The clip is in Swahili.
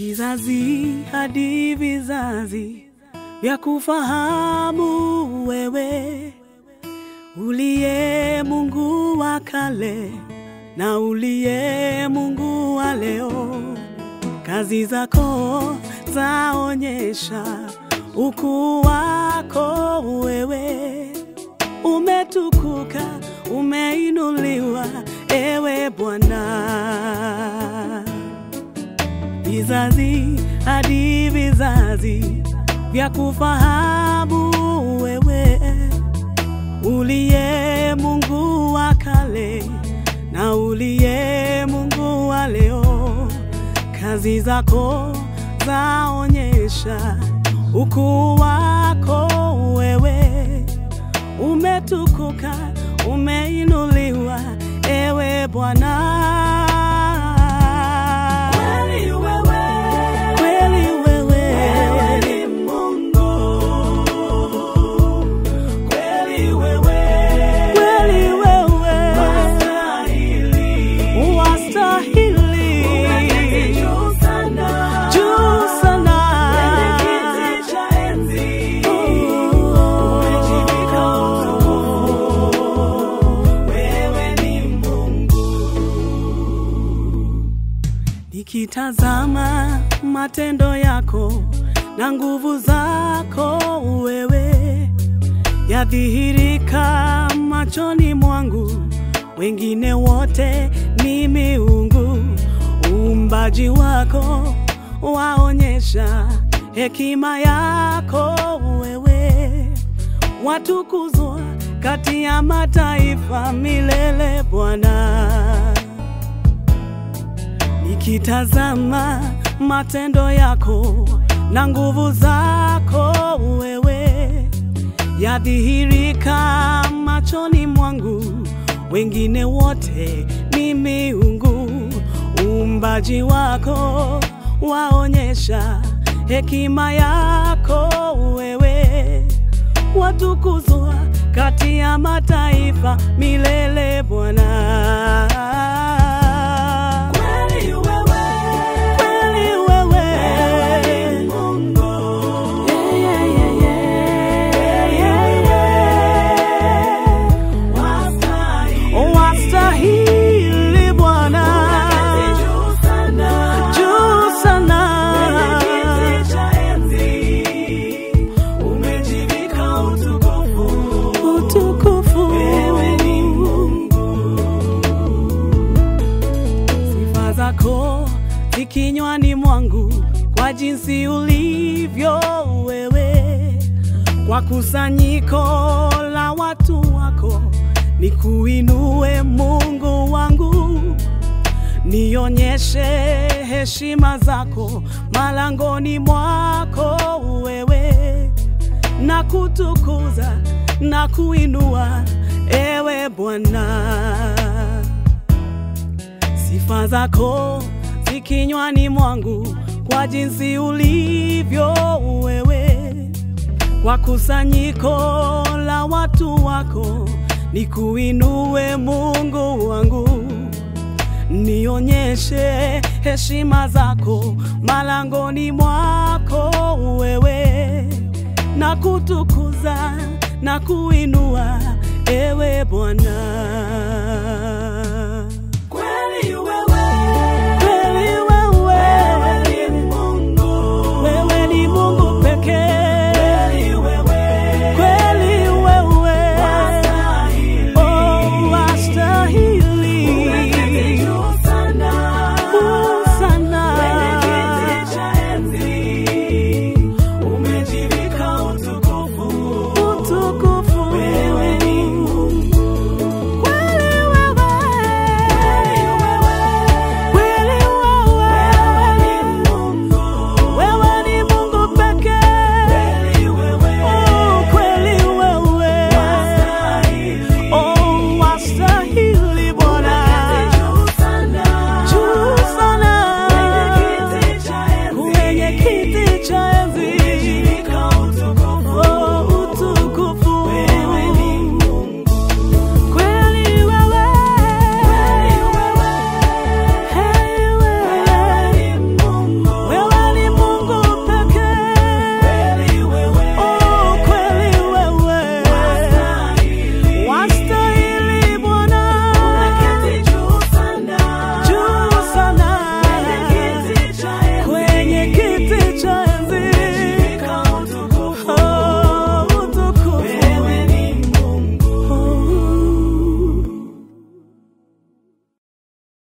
Vizazi hadi vizazi vya kufahamu wewe, uliye Mungu wa kale na uliye Mungu wa leo. Kazi zako zaonyesha ukuu wako wewe. Umetukuka, umeinuliwa ewe Bwana. Vizazi hadi vizazi vya kufahamu wewe, uliye Mungu wa kale na uliye Mungu wa leo. Kazi zako zaonyesha ukuu wako wewe. Umetukuka, umeinuliwa ewe Bwana. Kweli wewe, kweli wewe, wewe ni Mungu. Kweli wewe, kweli wewe, wastahili, wastahili. Umeketi juu sana, juu sana, kwenye kiti cha enzi. Umejivika utukufu, wewe ni Mungu. Nikitazama matendo yako na nguvu zako wewe, yadhihirika machoni mwangu. Wengine wote ni miungu. Uumbaji wako waonyesha hekima yako wewe. Watukuzwa kati ya mataifa milele Bwana. Nikitazama matendo yako na nguvu zako wewe, yadhihirika machoni mwangu. Wengine wote ni miungu. Uumbaji wako waonyesha hekima yako wewe. Watukuzwa kati ya mataifa milele Bwana. Kweli wewe, kweli wewe, wewe ni Mungu. Yeah, yeah, yeah, yeah, yeah. Wastahili, wastahili Bwana. Umeketi juu sana, juu sana, kwenye kiti cha enzi. Umejivika utukufu, utukufu. Wewe ni Mungu. Sifa zako zikinywani mwangu, kwa jinsi ulivyo wewe. Kwa kusanyiko la watu wako, nikuinue Mungu wangu. Nionyeshe heshima zako malangoni mwako wewe. Na kutukuza na kuinua ewe Bwana. Sifa zako zikinywani mwangu, kwa jinsi ulivyo wewe. Kwa kusanyiko la watu wako, nikuinue Mungu wangu. Nionyeshe heshima zako malangoni mwako wewe. Na kutukuza na kuinua ewe Bwana.